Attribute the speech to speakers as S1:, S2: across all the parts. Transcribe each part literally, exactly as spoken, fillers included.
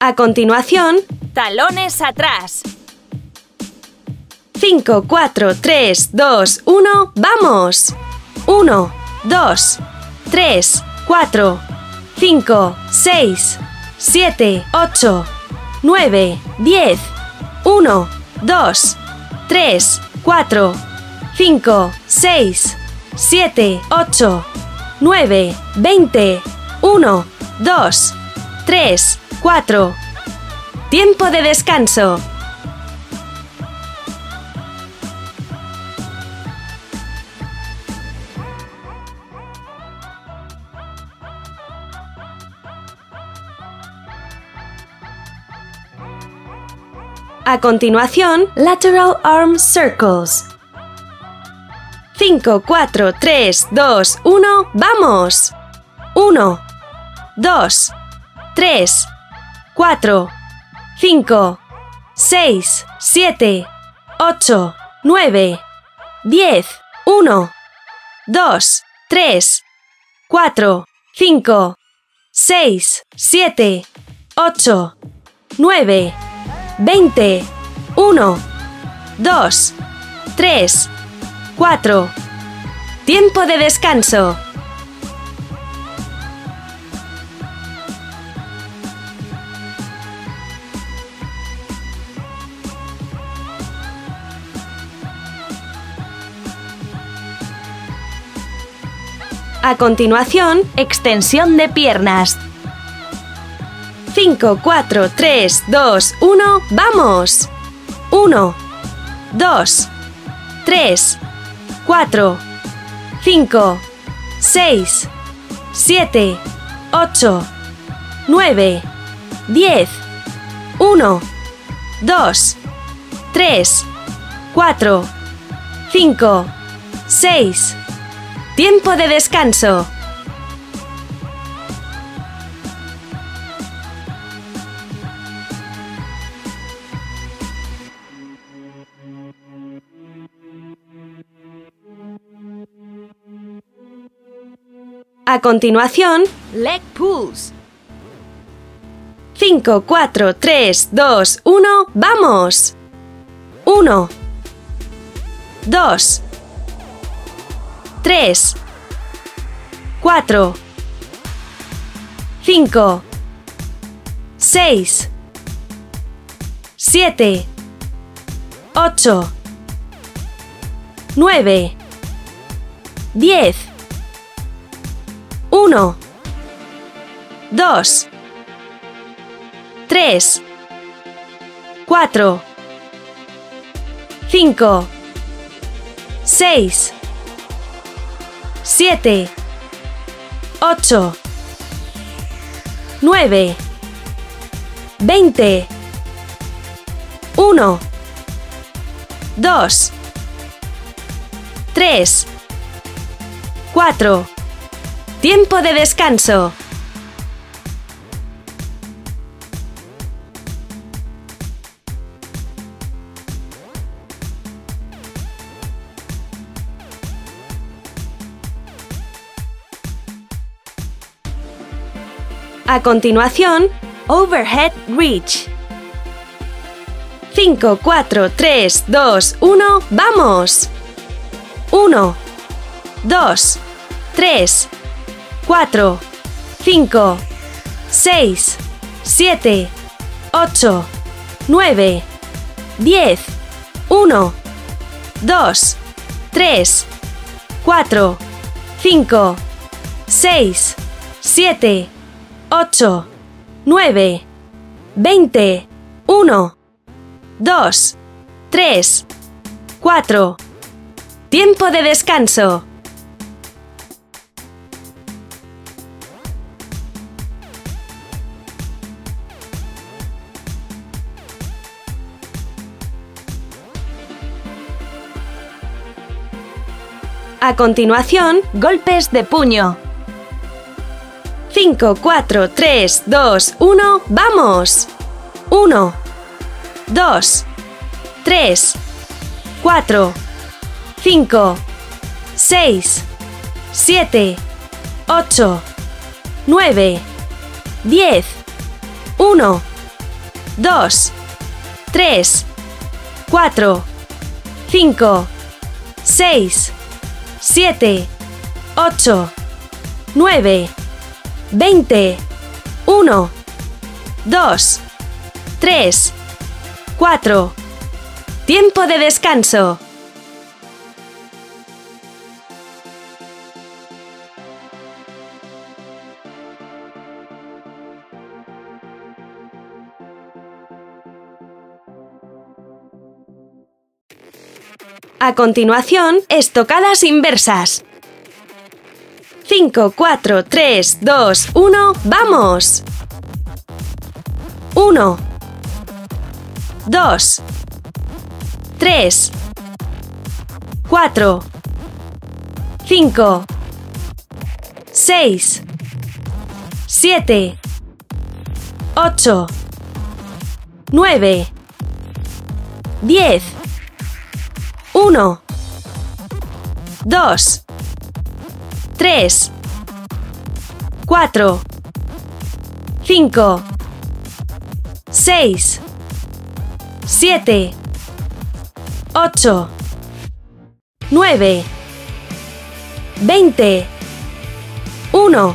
S1: A continuación,
S2: talones atrás.
S1: cinco, cuatro, tres, dos, uno, ¡vamos! uno, dos, tres, cuatro, cinco, seis, siete, ocho, nueve, diez, uno, dos, tres, cuatro, cinco, seis, siete, ocho, nueve, veinte, uno, dos, tres, cuatro. Tiempo de descanso. A continuación, lateral arm circles. cinco, cuatro, tres, dos, uno, ¡vamos! uno, dos, tres, cuatro, cinco, seis, siete, ocho, nueve, diez, uno, dos, tres, cuatro, cinco, seis, siete, ocho, nueve, veinte, uno, dos, tres, cuatro. Tiempo de descanso. A continuación, extensión de piernas. cinco, cuatro, tres, dos, uno, ¡vamos! uno, dos, tres, cuatro, cinco, seis, siete, ocho, nueve, diez, uno, dos, tres, cuatro, cinco, seis. Tiempo de descanso. A continuación,
S2: leg pulls.
S1: cinco, cuatro, tres, dos, uno, ¡vamos! uno, dos, tres, cuatro, cinco, seis, siete, ocho, nueve, diez, uno, dos, tres, cuatro, cinco, seis, siete, ocho, nueve, veinte, uno, dos, tres, cuatro. Tiempo de descanso. A continuación, overhead reach. cinco, cuatro, tres, dos, uno, ¡vamos! uno, dos, tres, cuatro, cinco, seis, siete, ocho, nueve, diez, uno, dos, tres, cuatro, cinco, seis, siete, ocho, nueve, veinte, uno, dos, tres, cuatro. Tiempo de descanso. A continuación, golpes de puño. cinco, cuatro, tres, dos, uno, ¡vamos! uno, dos, tres, cuatro, cinco, seis, siete, ocho, nueve, diez, uno, dos, tres, cuatro, cinco, seis, siete, ocho, nueve, veinte, uno, dos, tres, cuatro. Tiempo de descanso. A continuación, estocadas inversas. cinco, cuatro, tres, dos, uno, ¡vamos! uno, dos, tres, cuatro, cinco, seis, siete, ocho, nueve, diez, uno, dos, tres, cuatro, cinco, seis, siete, ocho, nueve, veinte, uno,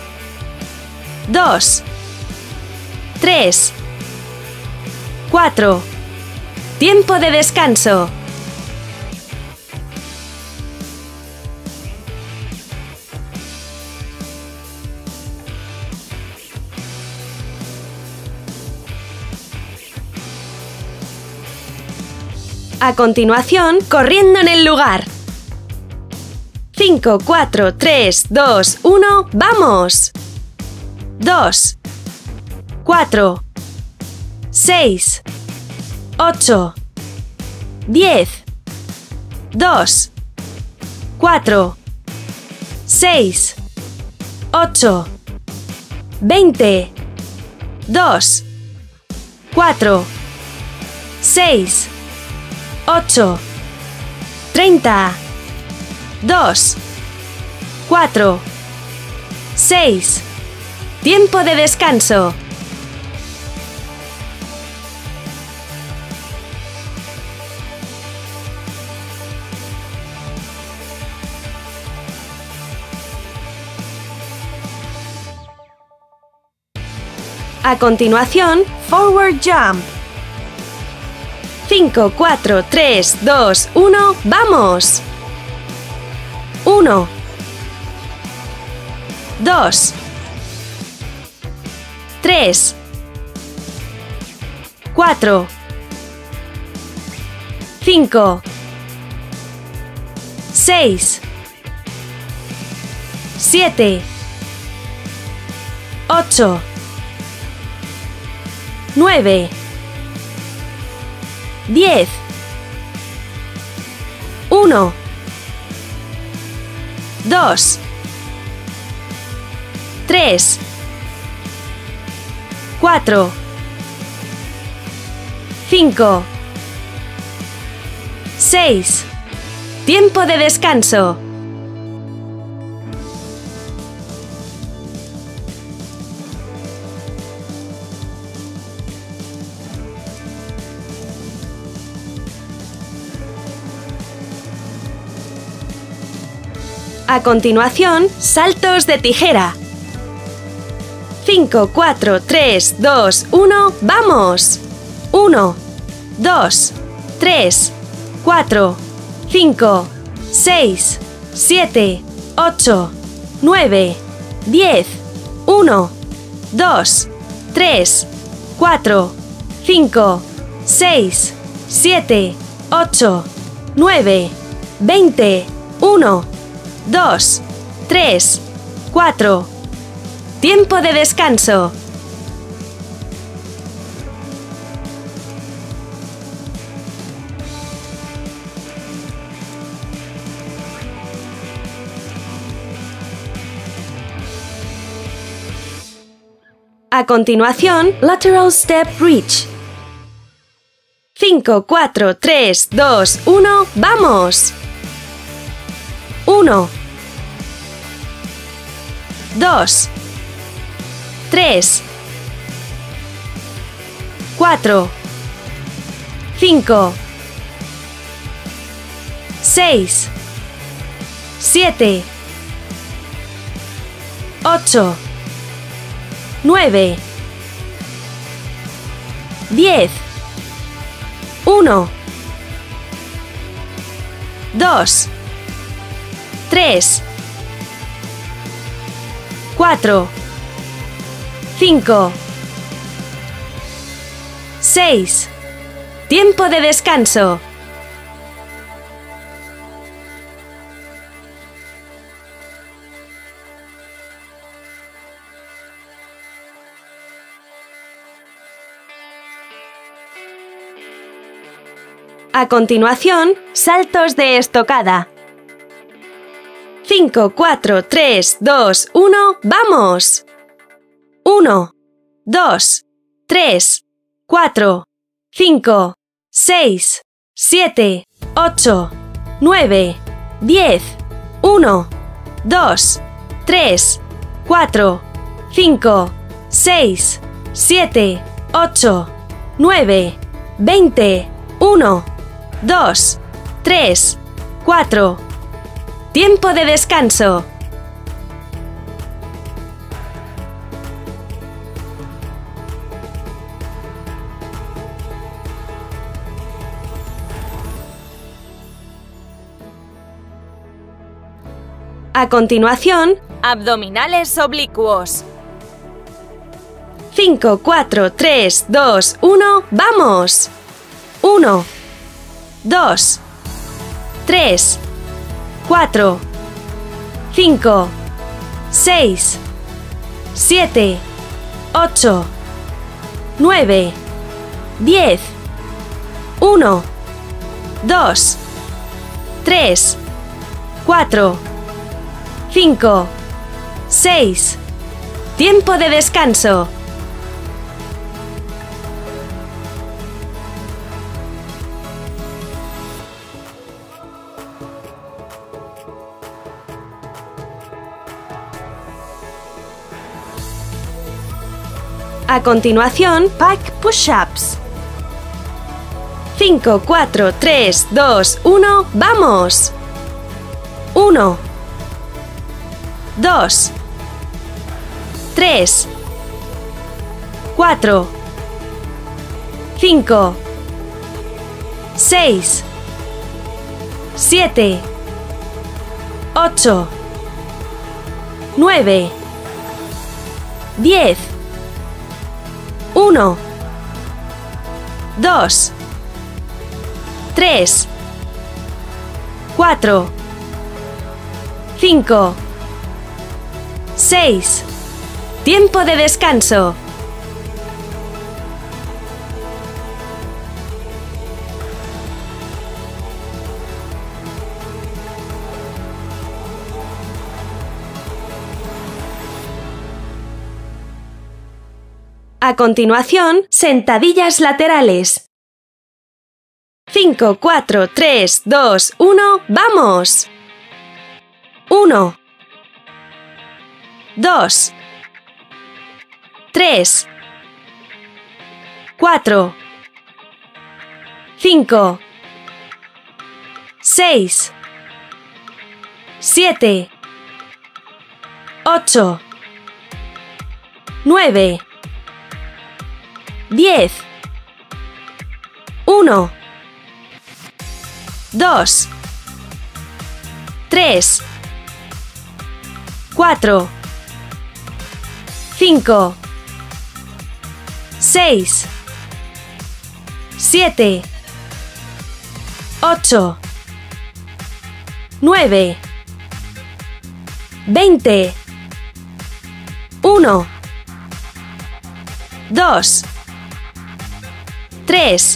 S1: dos, tres, cuatro. Tiempo de descanso. A continuación, corriendo en el lugar. cinco, cuatro, tres, dos, uno, ¡vamos! dos, cuatro, seis, ocho, diez, dos, cuatro, seis, ocho, veinte, dos, cuatro, seis, ocho, treinta, dos, cuatro, seis. Tiempo de descanso. A continuación, forward jump. cinco, cuatro, tres, dos, uno, ¡vamos! uno, dos, tres, cuatro, cinco, seis, siete, ocho, nueve, diez, uno, dos, tres, cuatro, cinco, seis. Tiempo de descanso. A continuación, saltos de tijera. cinco, cuatro, tres, dos, uno, ¡vamos! uno, dos, tres, cuatro, cinco, seis, siete, ocho, nueve, diez, uno, dos, tres, cuatro, cinco, seis, siete, ocho, nueve, veinte, uno, dos, tres, cuatro. Tiempo de descanso. A continuación, lateral step reach. cinco, cuatro, tres, dos, uno, ¡vamos! uno, dos, tres, cuatro, cinco, seis, siete, ocho, nueve, diez, uno, dos, tres, cuatro, cinco, seis. Tiempo de descanso. A continuación, saltos de estocada. cinco, cuatro, tres, dos, uno, ¡vamos! uno, dos, tres, cuatro, cinco, seis, siete, ocho, nueve, diez, uno, dos, tres, cuatro, cinco, seis, siete, ocho, nueve, veinte, uno, dos, tres, cuatro. Tiempo de descanso. A continuación,
S2: abdominales oblicuos.
S1: cinco, cuatro, tres, dos, uno, ¡vamos! uno, dos, tres, cuatro, cinco, seis, siete, ocho, nueve, diez, uno, dos, tres, cuatro, cinco, seis. Tiempo de descanso. A continuación, pack push-ups. cinco, cuatro, tres, dos, uno, ¡vamos! uno, dos, tres, cuatro, cinco, seis, siete, ocho, nueve, diez, uno, dos, tres, cuatro, cinco, seis. Tiempo de descanso. A continuación, sentadillas laterales. cinco, cuatro, tres, dos, uno, ¡vamos! uno, dos, tres, cuatro, cinco, seis, siete, ocho, nueve, diez, uno, dos, tres, cuatro, cinco, seis, siete, ocho, nueve, veinte, uno, dos, tres,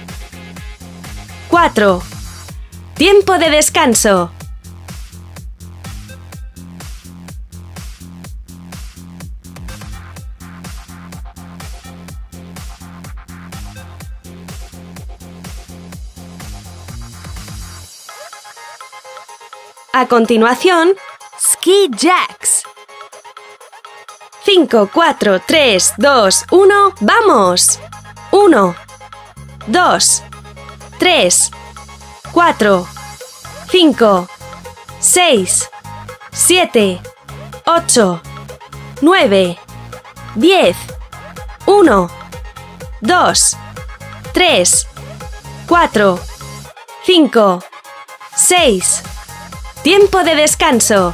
S1: cuatro. Tiempo de descanso. A continuación, ski jacks. cinco, cuatro, tres, dos, uno, ¡vamos! uno, dos, tres, cuatro, cinco, seis, siete, ocho, nueve, diez, uno, dos, tres, cuatro, cinco, seis. Tiempo de descanso.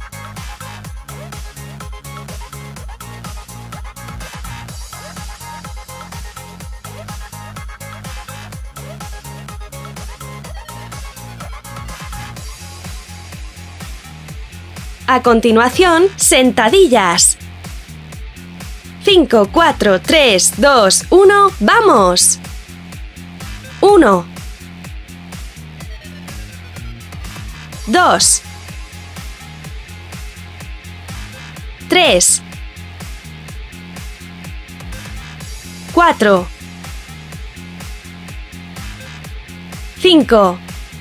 S1: A continuación, sentadillas. cinco, cuatro, tres, dos, uno, ¡vamos! uno, dos, tres, cuatro, cinco,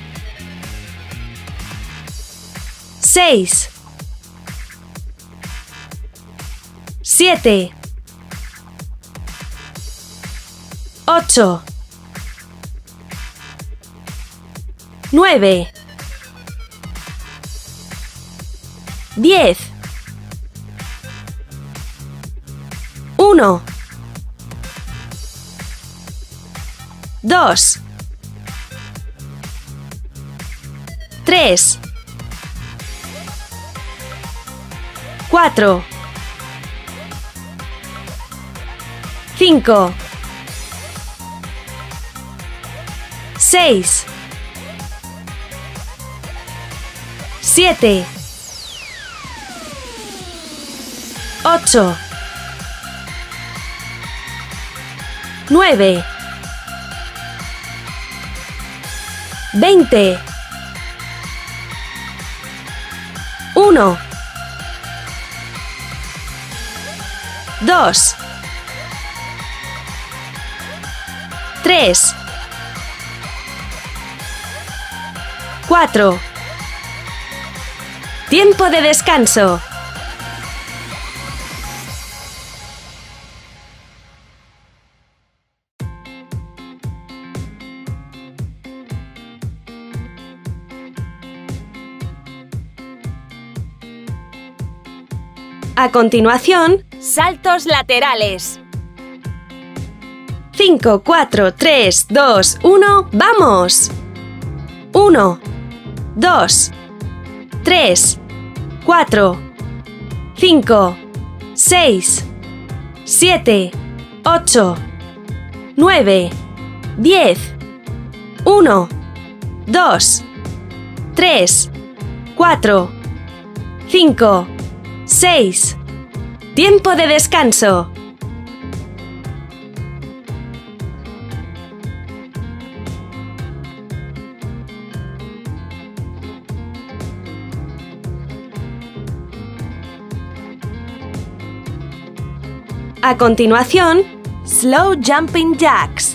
S1: seis, siete, ocho, nueve, diez, uno, dos, tres, cuatro, cinco, seis, siete, ocho, nueve, veinte, uno, dos, tres, cuatro. Tiempo de descanso. A continuación,
S2: Saltos laterales.
S1: cinco, cuatro, tres, dos, uno, ¡vamos! uno, dos, tres, cuatro, cinco, seis, siete, ocho, nueve, diez, uno, dos, tres, cuatro, cinco, seis. Tiempo de descanso. A continuación, Slow Jumping Jacks.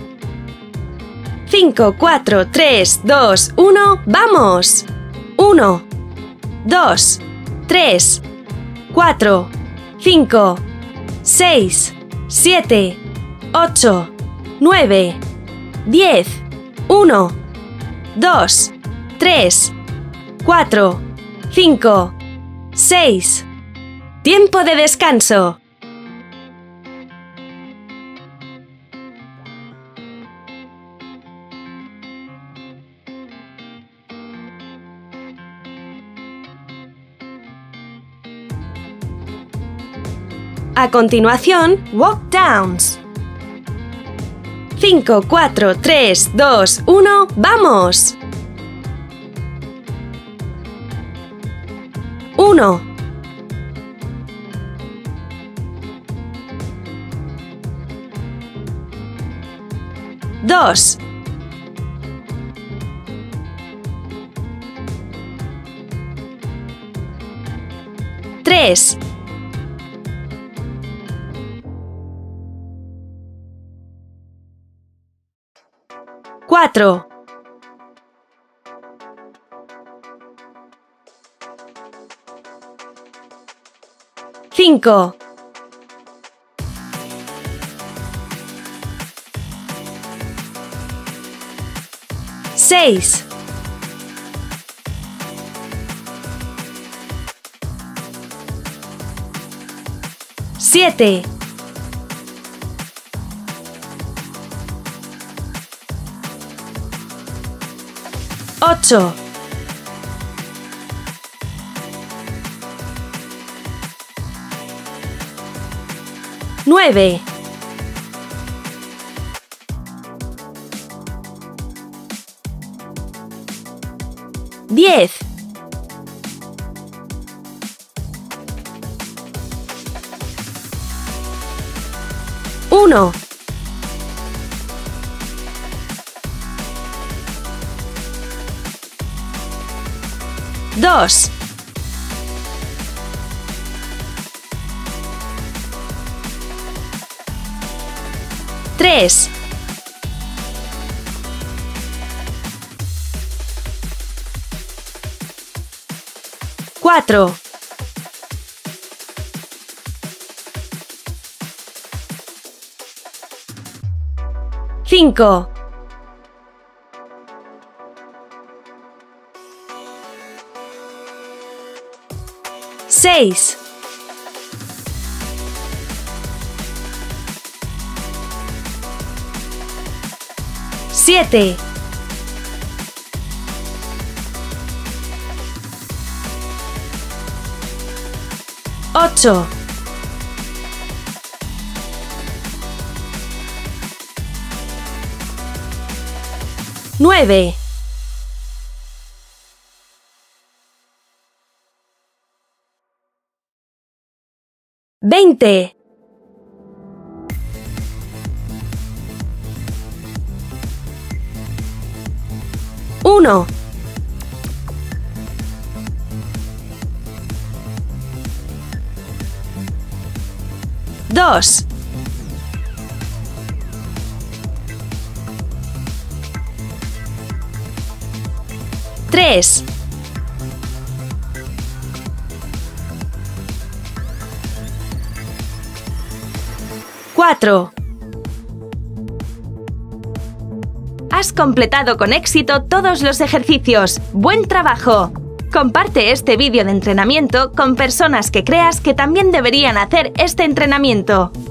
S1: cinco, cuatro, tres, dos, uno, ¡vamos! uno, dos, tres, cuatro, cinco, seis, siete, ocho, nueve, diez, uno, dos, tres, cuatro, cinco, seis. Tiempo de descanso. A continuación, Walk Downs. cinco, cuatro, tres, dos, uno, ¡vamos! uno, dos, tres, cuatro, cinco, seis, siete, ocho, nueve, diez, uno, dos, tres, cuatro, cinco, seis, siete, ocho, nueve, veinte, uno, dos, tres, cuatro. Has completado con éxito todos los ejercicios. ¡Buen trabajo! Comparte este vídeo de entrenamiento con personas que creas que también deberían hacer este entrenamiento.